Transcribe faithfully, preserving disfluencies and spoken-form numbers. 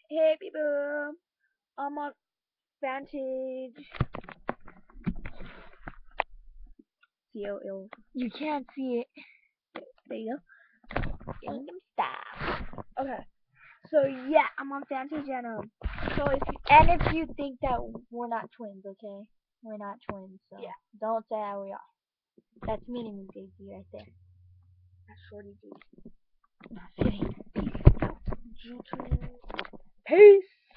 Hey people, I'm on Vantage. C O L. You can't see it. There you go. Kingdom style. Okay. So yeah, I'm on Vantage and um. So if you, And if you think that we're not twins, okay? We're not twins, so Yeah. don't say how we are. That's meaning Daisy right there. that's Shorty G. Not kidding. YouTube. Peace.